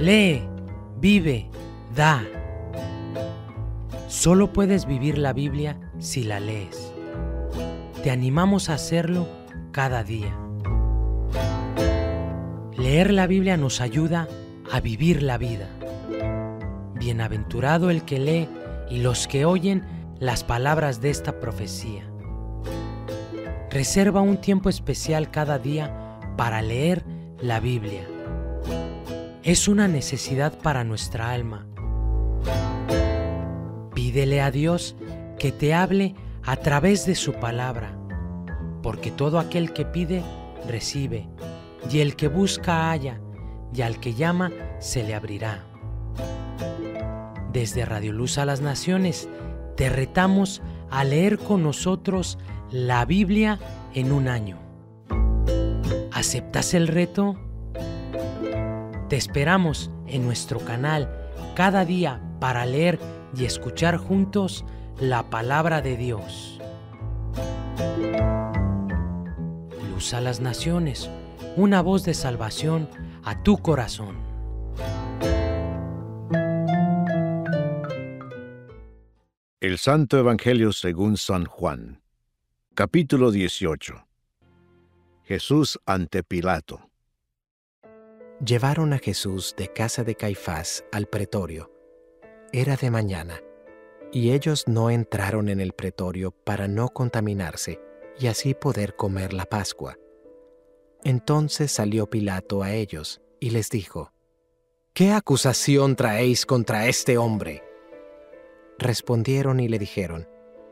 lee, vive, da. Solo puedes vivir la Biblia si la lees. Te animamos a hacerlo cada día. Leer la Biblia nos ayuda a vivir la vida. Bienaventurado el que lee y los que oyen las palabras de esta profecía. Reserva un tiempo especial cada día para leer la Biblia. Es una necesidad para nuestra alma. Pídele a Dios que te hable a través de su palabra, porque todo aquel que pide, recibe, y el que busca halla, y al que llama se le abrirá. Desde Radio Luz a las Naciones, te retamos a leer con nosotros la Biblia en un año. ¿Aceptas el reto? Te esperamos en nuestro canal cada día para leer y escuchar juntos la palabra de Dios. Luz a las Naciones, una voz de salvación a tu corazón. El Santo Evangelio según San Juan. Capítulo 18. Jesús ante Pilato. Llevaron a Jesús de casa de Caifás al pretorio. Era de mañana, y ellos no entraron en el pretorio para no contaminarse y así poder comer la Pascua. Entonces salió Pilato a ellos y les dijo: ¿Qué acusación traéis contra este hombre? Respondieron y le dijeron: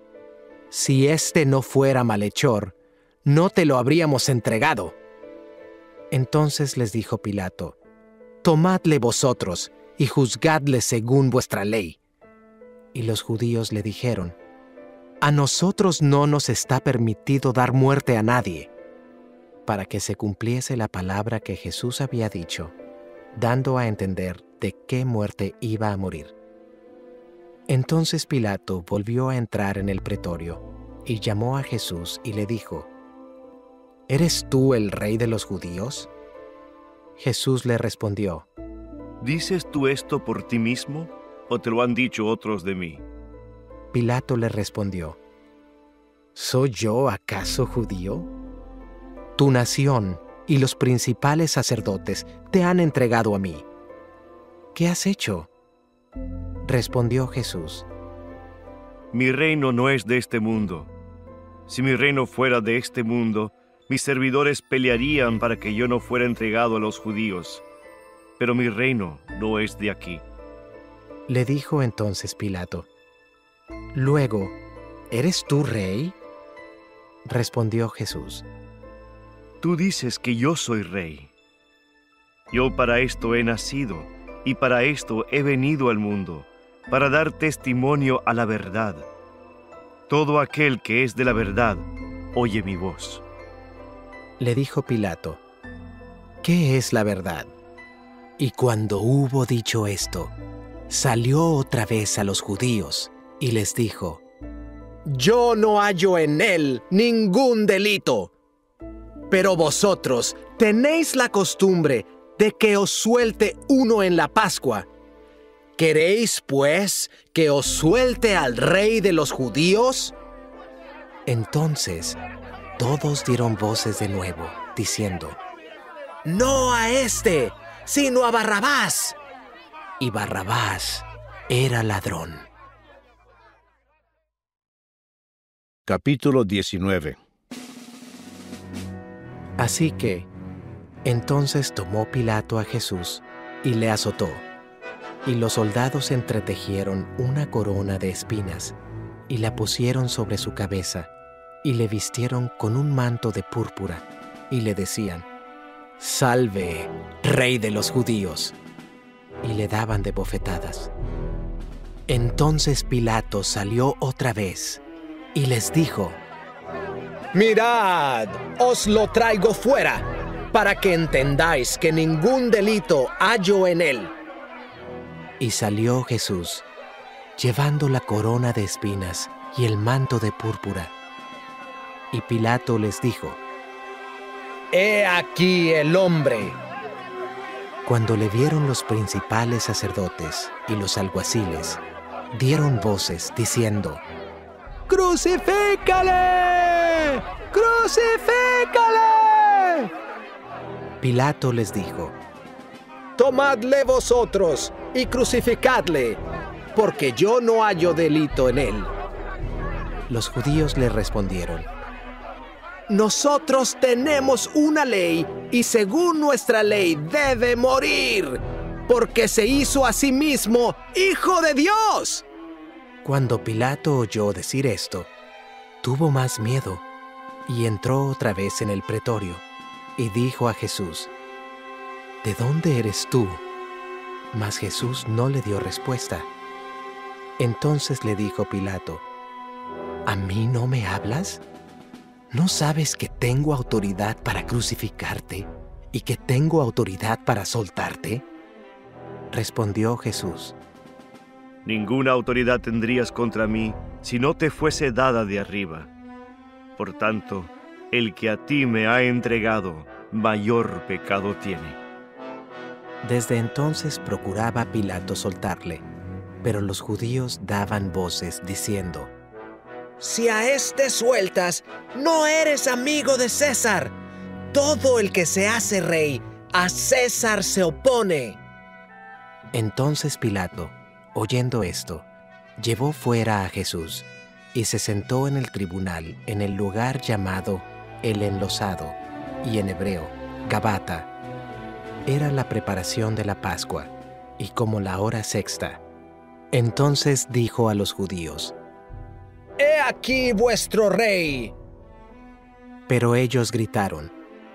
Si éste no fuera malhechor, no te lo habríamos entregado. Entonces les dijo Pilato: Tomadle vosotros y juzgadle según vuestra ley. Y los judíos le dijeron: A nosotros no nos está permitido dar muerte a nadie, para que se cumpliese la palabra que Jesús había dicho, dando a entender de qué muerte iba a morir. Entonces Pilato volvió a entrar en el pretorio y llamó a Jesús y le dijo: ¿Eres tú el rey de los judíos? Jesús le respondió: ¿Dices tú esto por ti mismo o te lo han dicho otros de mí? Pilato le respondió: ¿Soy yo acaso judío? Tu nación y los principales sacerdotes te han entregado a mí. ¿Qué has hecho? Respondió Jesús: Mi reino no es de este mundo. Si mi reino fuera de este mundo, mis servidores pelearían para que yo no fuera entregado a los judíos. Pero mi reino no es de aquí. Le dijo entonces Pilato: Luego, ¿eres tú rey? Respondió Jesús: Tú dices que yo soy rey. Yo para esto he nacido y para esto he venido al mundo, para dar testimonio a la verdad. Todo aquel que es de la verdad, oye mi voz. Le dijo Pilato: ¿Qué es la verdad? Y cuando hubo dicho esto, salió otra vez a los judíos y les dijo: Yo no hallo en él ningún delito. Pero vosotros tenéis la costumbre de que os suelte uno en la Pascua. ¿Queréis, pues, que os suelte al rey de los judíos? Entonces todos dieron voces de nuevo, diciendo: No a éste, sino a Barrabás. Y Barrabás era ladrón. Capítulo 19. Así que, entonces tomó Pilato a Jesús y le azotó, y los soldados entretejieron una corona de espinas y la pusieron sobre su cabeza, y le vistieron con un manto de púrpura, y le decían: Salve, Rey de los judíos, y le daban de bofetadas. Entonces Pilato salió otra vez, y les dijo: Mirad, os lo traigo fuera, para que entendáis que ningún delito hallo en él. Y salió Jesús, llevando la corona de espinas y el manto de púrpura. Y Pilato les dijo: He aquí el hombre. Cuando le vieron los principales sacerdotes y los alguaciles, dieron voces diciendo: ¡Crucifícale! ¡Crucifícale! Pilato les dijo: Tomadle vosotros y crucificadle, porque yo no hallo delito en él. Los judíos le respondieron: Nosotros tenemos una ley, y según nuestra ley debe morir, porque se hizo a sí mismo Hijo de Dios. Cuando Pilato oyó decir esto, tuvo más miedo, y entró otra vez en el pretorio, y dijo a Jesús: ¿De dónde eres tú? Mas Jesús no le dio respuesta. Entonces le dijo Pilato: ¿A mí no me hablas? ¿No sabes que tengo autoridad para crucificarte y que tengo autoridad para soltarte? Respondió Jesús: Ninguna autoridad tendrías contra mí si no te fuese dada de arriba. Por tanto, el que a ti me ha entregado, mayor pecado tiene. Desde entonces procuraba Pilato soltarle, pero los judíos daban voces diciendo: Si a este sueltas, no eres amigo de César. Todo el que se hace rey, a César se opone. Entonces Pilato, oyendo esto, llevó fuera a Jesús y se sentó en el tribunal en el lugar llamado El Enlosado, y en hebreo, Gabata. Era la preparación de la Pascua, y como la hora sexta. Entonces dijo a los judíos: ¡He aquí vuestro rey! Pero ellos gritaron: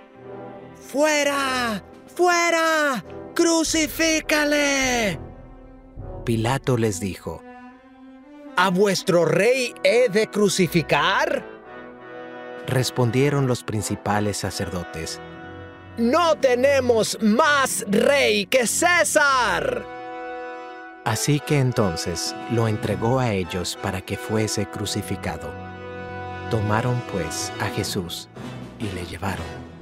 ¡Fuera! ¡Fuera! ¡Crucifícale! Pilato les dijo: ¿A vuestro rey he de crucificar? Respondieron los principales sacerdotes: ¡No tenemos más rey que César! Así que entonces lo entregó a ellos para que fuese crucificado. Tomaron pues a Jesús y le llevaron.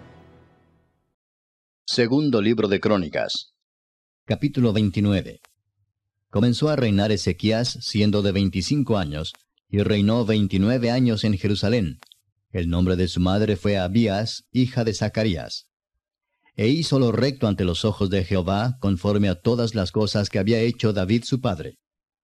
Segundo libro de Crónicas, capítulo 29. Comenzó a reinar Ezequías siendo de 25 años, y reinó 29 años en Jerusalén. El nombre de su madre fue Abías, hija de Zacarías. E hizo lo recto ante los ojos de Jehová, conforme a todas las cosas que había hecho David su padre.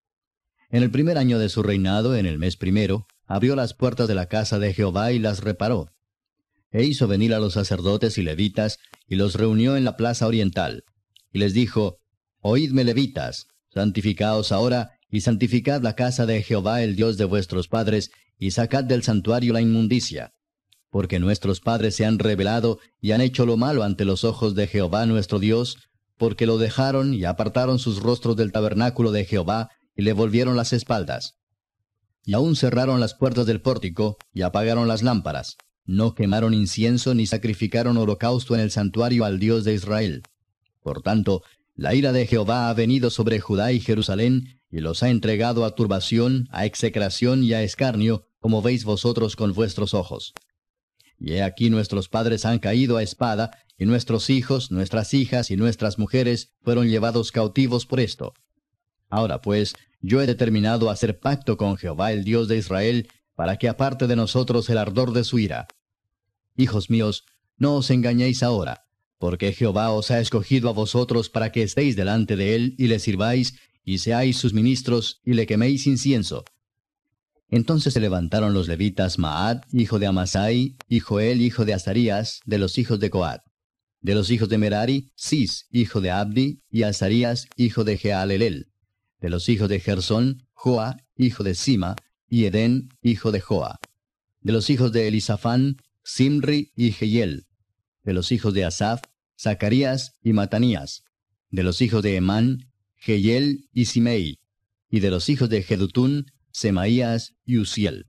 En el primer año de su reinado, en el mes primero, abrió las puertas de la casa de Jehová y las reparó. E hizo venir a los sacerdotes y levitas, y los reunió en la plaza oriental. Y les dijo: Oídme, levitas, santificaos ahora, y santificad la casa de Jehová, el Dios de vuestros padres, y sacad del santuario la inmundicia. Porque nuestros padres se han rebelado y han hecho lo malo ante los ojos de Jehová nuestro Dios, porque lo dejaron y apartaron sus rostros del tabernáculo de Jehová, y le volvieron las espaldas. Y aún cerraron las puertas del pórtico, y apagaron las lámparas. No quemaron incienso ni sacrificaron holocausto en el santuario al Dios de Israel. Por tanto, la ira de Jehová ha venido sobre Judá y Jerusalén, y los ha entregado a turbación, a execración y a escarnio, como veis vosotros con vuestros ojos. Y he aquí nuestros padres han caído a espada, y nuestros hijos, nuestras hijas y nuestras mujeres fueron llevados cautivos por esto. Ahora pues, yo he determinado hacer pacto con Jehová el Dios de Israel, para que aparte de nosotros el ardor de su ira. Hijos míos, no os engañéis ahora, porque Jehová os ha escogido a vosotros para que estéis delante de él y le sirváis, y seáis sus ministros, y le queméis incienso. Entonces se levantaron los levitas Maat, hijo de Amasai, y Joel, hijo de Azarías, de los hijos de Coat. De los hijos de Merari, Cis, hijo de Abdi, y Azarías, hijo de Jehalelel. De los hijos de Gersón, Joa, hijo de Sima, y Edén, hijo de Joa. De los hijos de Elisafán, Simri y Jehiel. De los hijos de Asaf, Zacarías y Matanías. De los hijos de Emán, Jehiel y Simei. Y de los hijos de Jedutún, Semaías y Uziel.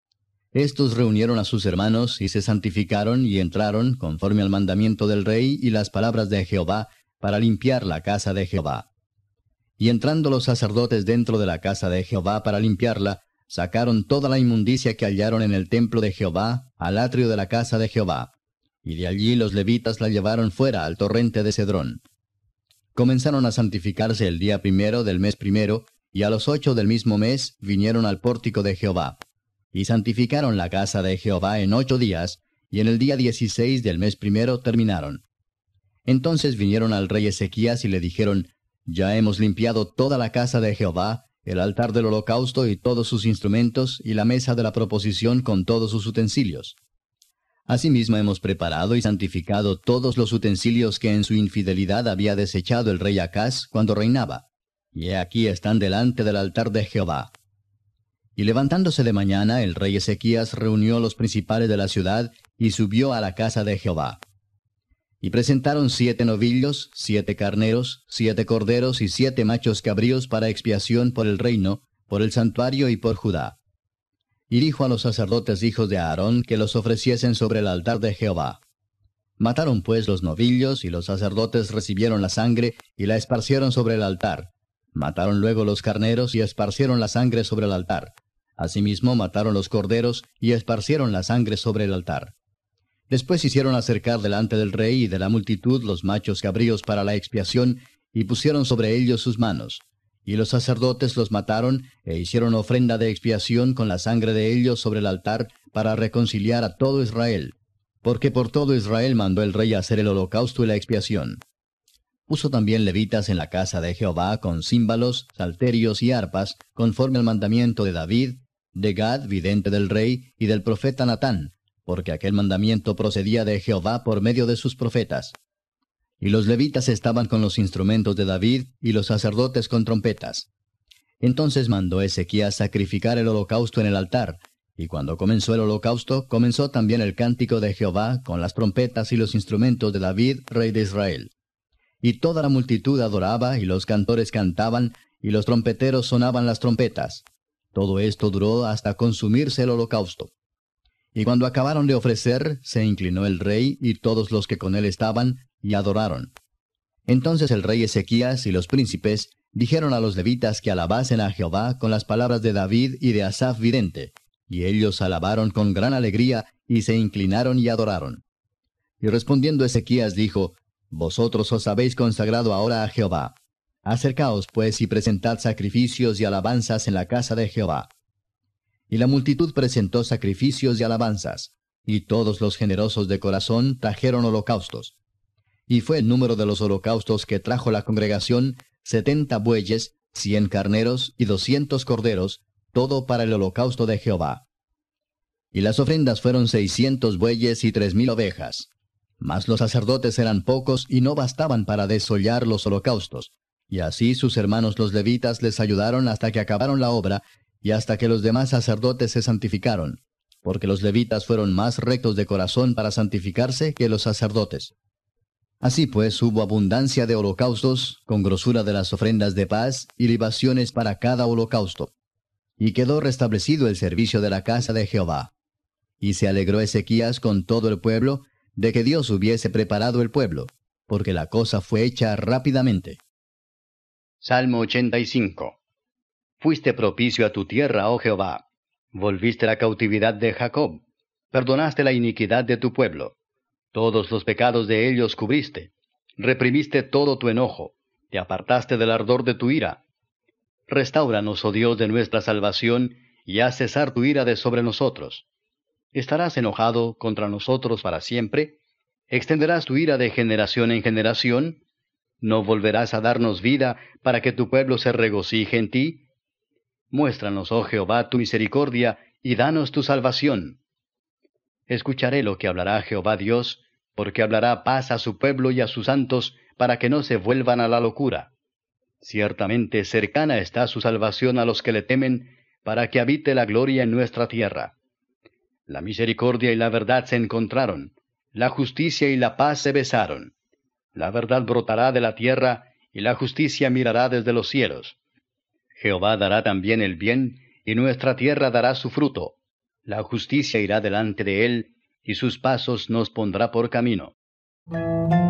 Estos reunieron a sus hermanos y se santificaron y entraron, conforme al mandamiento del rey y las palabras de Jehová, para limpiar la casa de Jehová. Y entrando los sacerdotes dentro de la casa de Jehová para limpiarla, sacaron toda la inmundicia que hallaron en el templo de Jehová, al atrio de la casa de Jehová. Y de allí los levitas la llevaron fuera al torrente de Cedrón. comenzaron a santificarse el día 1 del mes 1, y a los 8 del mismo mes vinieron al pórtico de Jehová. Y santificaron la casa de Jehová en 8 días, y en el día 16 del mes 1 terminaron. Entonces vinieron al rey Ezequías y le dijeron, Ya hemos limpiado toda la casa de Jehová, el altar del holocausto y todos sus instrumentos, y la mesa de la proposición con todos sus utensilios. Asimismo hemos preparado y santificado todos los utensilios que en su infidelidad había desechado el rey Acaz cuando reinaba. Y he aquí están delante del altar de Jehová. Y levantándose de mañana, el rey Ezequías reunió los principales de la ciudad y subió a la casa de Jehová. Y presentaron 7 novillos, 7 carneros, 7 corderos y 7 machos cabríos para expiación por el reino, por el santuario y por Judá. Y dijo a los sacerdotes hijos de Aarón que los ofreciesen sobre el altar de Jehová. Mataron pues los novillos, y los sacerdotes recibieron la sangre y la esparcieron sobre el altar. Mataron luego los carneros y esparcieron la sangre sobre el altar. Asimismo mataron los corderos y esparcieron la sangre sobre el altar. Después hicieron acercar delante del rey y de la multitud los machos cabríos para la expiación, y pusieron sobre ellos sus manos. Y los sacerdotes los mataron, e hicieron ofrenda de expiación con la sangre de ellos sobre el altar, para reconciliar a todo Israel. Porque por todo Israel mandó el rey hacer el holocausto y la expiación. Puso también levitas en la casa de Jehová con címbalos, salterios y arpas, conforme al mandamiento de David, de Gad, vidente del rey, y del profeta Natán, porque aquel mandamiento procedía de Jehová por medio de sus profetas. Y los levitas estaban con los instrumentos de David, y los sacerdotes con trompetas. Entonces mandó Ezequías sacrificar el holocausto en el altar, y cuando comenzó el holocausto, comenzó también el cántico de Jehová con las trompetas y los instrumentos de David, rey de Israel. Y toda la multitud adoraba, y los cantores cantaban, y los trompeteros sonaban las trompetas. Todo esto duró hasta consumirse el holocausto. Y cuando acabaron de ofrecer, se inclinó el rey y todos los que con él estaban, y adoraron. Entonces el rey Ezequías y los príncipes dijeron a los levitas que alabasen a Jehová con las palabras de David y de Asaf vidente, y ellos alabaron con gran alegría, y se inclinaron y adoraron. Y respondiendo Ezequías dijo, Vosotros os habéis consagrado ahora a Jehová. Acercaos pues y presentad sacrificios y alabanzas en la casa de Jehová. Y la multitud presentó sacrificios y alabanzas, y todos los generosos de corazón trajeron holocaustos. Y fue el número de los holocaustos que trajo la congregación 70 bueyes, 100 carneros y 200 corderos, todo para el holocausto de Jehová. Y las ofrendas fueron 600 bueyes y 3000 ovejas. Mas los sacerdotes eran pocos y no bastaban para desollar los holocaustos. Y así sus hermanos los levitas les ayudaron hasta que acabaron la obra, y hasta que los demás sacerdotes se santificaron, porque los levitas fueron más rectos de corazón para santificarse que los sacerdotes. Así pues hubo abundancia de holocaustos, con grosura de las ofrendas de paz, y libaciones para cada holocausto. Y quedó restablecido el servicio de la casa de Jehová. Y se alegró Ezequías con todo el pueblo, de que Dios hubiese preparado el pueblo, porque la cosa fue hecha rápidamente. Salmo 85. Fuiste propicio a tu tierra, oh Jehová. Volviste la cautividad de Jacob. Perdonaste la iniquidad de tu pueblo. Todos los pecados de ellos cubriste. Reprimiste todo tu enojo. Te apartaste del ardor de tu ira. Restáuranos, oh Dios de nuestra salvación, y haz cesar tu ira de sobre nosotros. ¿Estarás enojado contra nosotros para siempre? ¿Extenderás tu ira de generación en generación? ¿No volverás a darnos vida para que tu pueblo se regocije en ti? Muéstranos, oh Jehová, tu misericordia, y danos tu salvación. Escucharé lo que hablará Jehová Dios, porque hablará paz a su pueblo y a sus santos, para que no se vuelvan a la locura. Ciertamente cercana está su salvación a los que le temen, para que habite la gloria en nuestra tierra. La misericordia y la verdad se encontraron, la justicia y la paz se besaron. La verdad brotará de la tierra, y la justicia mirará desde los cielos. Jehová dará también el bien, y nuestra tierra dará su fruto. La justicia irá delante de él, y sus pasos nos pondrá por camino.